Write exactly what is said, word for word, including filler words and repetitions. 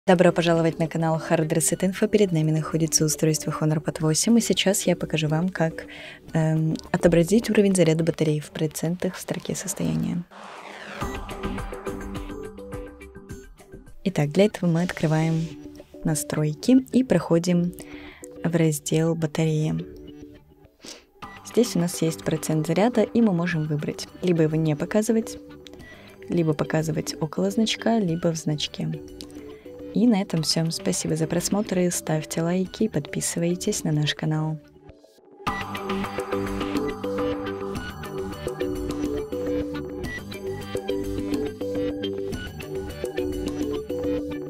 Добро пожаловать на канал Hard Reset Info. Перед нами находится устройство Honor Pod восемь, и сейчас я покажу вам, как эм, отобразить уровень заряда батареи в процентах в строке состояния. Итак, для этого мы открываем настройки и проходим в раздел батарея. Здесь у нас есть процент заряда, и мы можем выбрать либо его не показывать, либо показывать около значка, либо в значке. И на этом все. Спасибо за просмотр, ставьте лайки и подписывайтесь на наш канал.